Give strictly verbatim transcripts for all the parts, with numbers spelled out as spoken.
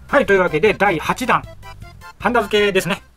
はい、というわけでだいはちだん、ハンダ付けですね。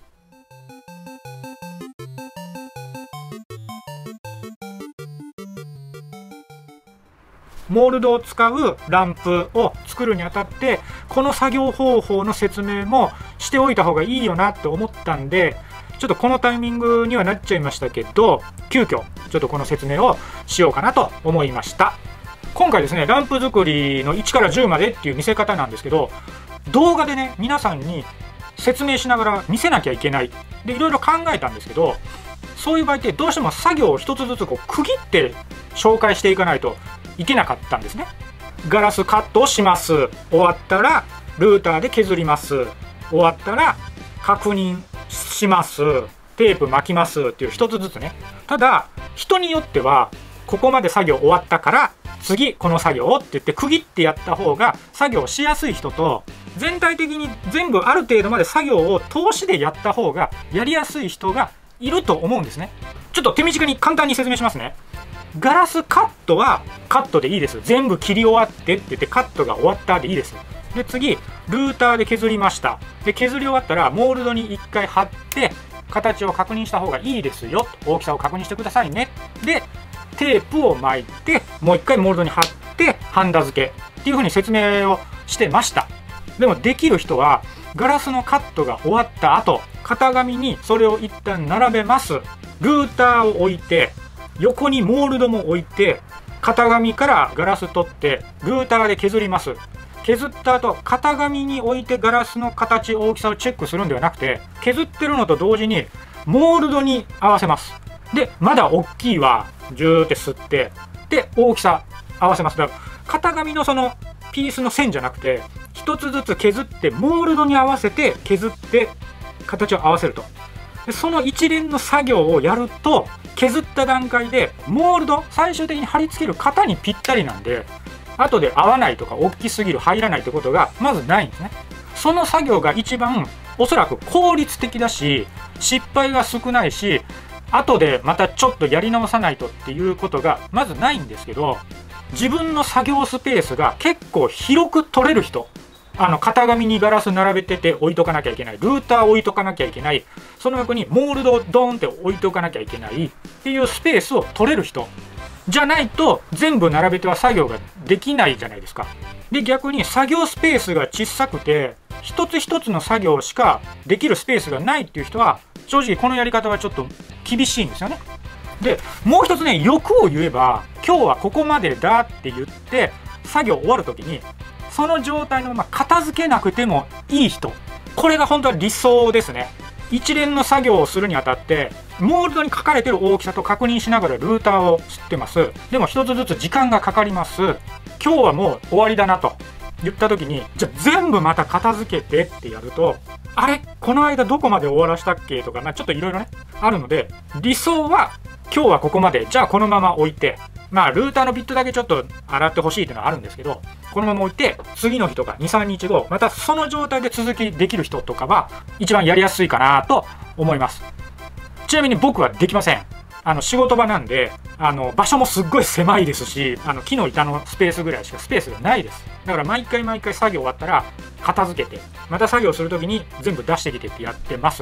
モールドを使うランプを作るにあたって、この作業方法の説明もしておいた方がいいよなって思ったんで、ちょっとこのタイミングにはなっちゃいましたけど、急遽ちょっとこの説明をしようかなと思いました。今回ですね、ランプ作りのいちからじゅうまでっていう見せ方なんですけど、動画でね、皆さんに説明しながら見せなきゃいけないでいろいろ考えたんですけど、そういう場合ってどうしても作業を一つずつこう区切って紹介していかないといけなかったんですね。ガラスカットをします。終わったらルーターで削ります。終わったら確認します。テープ巻きますっていう一つずつね。ただ人によってはここまで作業終わったから次この作業って言って区切ってやった方が作業しやすい人と、全体的に全部ある程度まで作業を通しでやった方がやりやすい人がいると思うんですね。ちょっと手短に簡単に説明しますね。ガラスカットはカットでいいです。全部切り終わってって言ってカットが終わったでいいです。で次ルーターで削りました。で削り終わったらモールドにいっかい貼って形を確認した方がいいですよ。大きさを確認してくださいね。でテープを巻いてもういっかいモールドに貼ってハンダ付けっていう風に説明をしてました。でもできる人はガラスのカットが終わった後、型紙にそれを一旦並べます。ルーターを置いて横にモールドも置いて型紙からガラス取ってルーターで削ります。削った後型紙に置いてガラスの形大きさをチェックするんではなくて、削ってるのと同時にモールドに合わせます。でまだ大きいはジューって吸ってで大きさ合わせます。だから型紙のそのピースの線じゃなくて一つずつ削ってモールドに合わせて削って形を合わせると。でその一連の作業をやると削った段階でモールド最終的に貼り付ける型にぴったりなんで、後で合わないとか大きすぎる入らないってことがまずないんですね。その作業が一番おそらく効率的だし失敗が少ないし、後でまたちょっとやり直さないとっていうことがまずないんですけど、自分の作業スペースが結構広く取れる人、あの型紙にガラス並べてて置いとかなきゃいけない、ルーター置いとかなきゃいけない、その横にモールドをドーンって置いとかなきゃいけないっていうスペースを取れる人じゃないと全部並べては作業ができないじゃないですか。で逆に作業スペースが小さくて一つ一つの作業しかできるスペースがないっていう人は正直このやり方はちょっと厳しいんですよね。でもう一つね、欲を言えば今日はここまでだって言って作業終わる時にその状態のまま片付けなくてもいい人、これが本当は理想ですね。一連の作業をするにあたってモールドに書かれてる大きさと確認しながらルーターを吸ってます。でも一つずつ時間がかかります。今日はもう終わりだなと言った時にじゃあ全部また片付けてってやると、あれこの間どこまで終わらしたっけとか、まあ、ちょっといろいろねあるので、理想は今日はここまで、じゃあこのまま置いて、まあルーターのビットだけちょっと洗ってほしいっていうのはあるんですけど、このまま置いて次の日とかにさんにちごまたその状態で続きできる人とかは一番やりやすいかなと思います。ちなみに僕はできません。あの仕事場なんで、あの場所もすっごい狭いですし、あの木の板のスペースぐらいしかスペースがないです。だから毎回毎回作業終わったら片付けてまた作業する時に全部出してきてってやってます。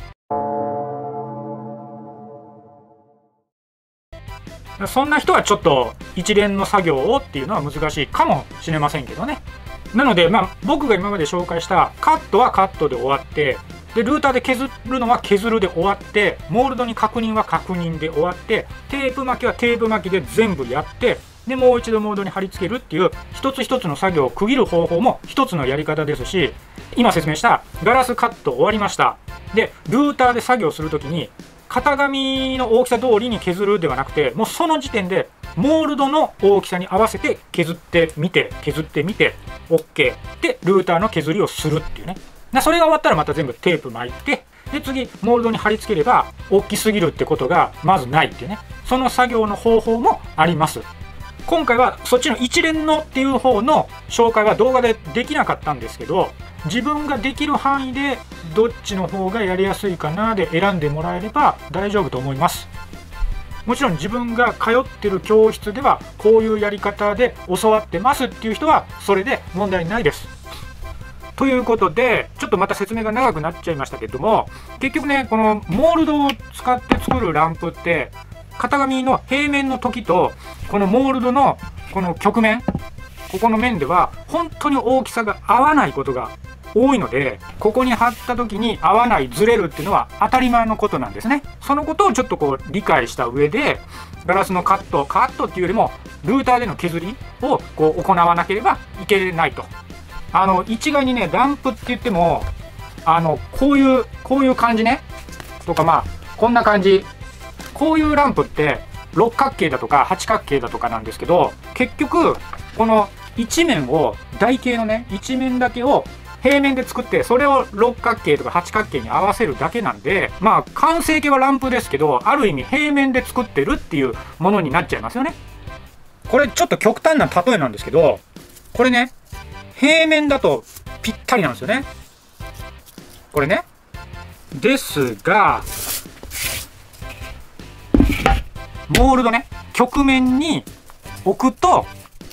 そんな人はちょっと一連の作業をっていうのは難しいかもしれませんけどね。なのでまあ僕が今まで紹介したカットはカットで終わって、でルーターで削るのは削るで終わって、モールドに確認は確認で終わって、テープ巻きはテープ巻きで全部やって、でもう一度モールドに貼り付けるっていう一つ一つの作業を区切る方法も一つのやり方ですし、今説明したガラスカット終わりました。でルーターで作業する時に型紙の大きさ通りに削るではなくて、もうその時点でモールドの大きさに合わせて削ってみて削ってみて OK でルーターの削りをするっていうね。それが終わったらまた全部テープ巻いて、で次モールドに貼り付ければ大きすぎるってことがまずないっていうね、その作業の方法もあります。今回はそっちの一連のっていう方の紹介は動画でできなかったんですけど、自分ができる範囲でどっちの方がやりやすいかなで選んでもらえれば大丈夫と思います。もちろん自分が通ってる教室ではこういうやり方で教わってますっていう人はそれで問題ないです。 ということでちょっとまた説明が長くなっちゃいましたけども、結局ねこのモールドを使って作るランプって型紙の平面の時とこのモールドのこの曲面、ここの面では本当に大きさが合わないことが多いので、ここに貼った時に合わない、ずれるっていうのは当たり前のことなんですね。そのことをちょっとこう理解した上でガラスのカットカットっていうよりもルーターでの削りをこう行わなければいけないと。あの一概にねランプって言ってもあのこういうこういう感じねとか、まあこんな感じ、こういうランプって六角形だとか八角形だとかなんですけど、結局この一面を台形のね一面だけを平面で作ってそれを六角形とか八角形に合わせるだけなんで、まあ完成形はランプですけどある意味平面で作ってるっていうものになっちゃいますよね。これちょっと極端な例えなんですけど、これね平面だとぴったりなんですよね、これね。ですがモールドね曲面に置くと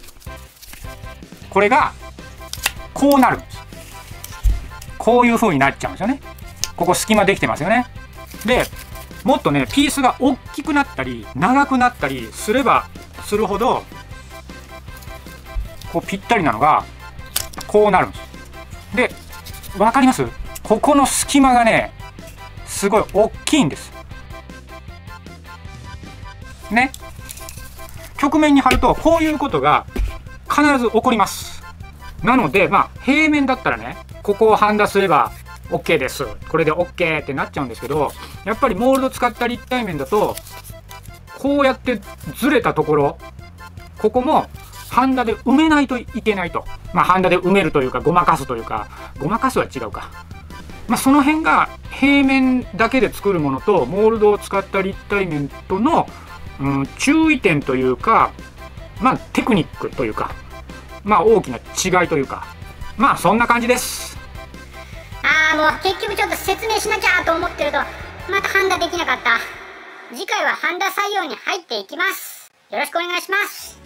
これがこうなるんです。こういう風になっちゃうんですよね。ここ隙間できてますよね。でもっとねピースが大きくなったり長くなったりすればするほどこうぴったりなのがこうなるんです。で分かります？ここの隙間がねすごい大きいんですね。曲面に貼るとこういうことが必ず起こります。なのでまあ平面だったらねここをハンダすれば OK です、これで OK ってなっちゃうんですけど、やっぱりモールド使った立体面だとこうやってずれたところ、ここもハンダで埋めないといけないと。まあハンダで埋めるというかごまかすというか、ごまかすは違うか、まあその辺が平面だけで作るものとモールドを使った立体面との、うん、注意点というか、まあテクニックというか、まあ大きな違いというか、まあそんな感じです。 ああ、もう結局ちょっと説明しなきゃと思ってるとまたハンダできなかった。次回はハンダ採用に入っていきます。よろしくお願いします。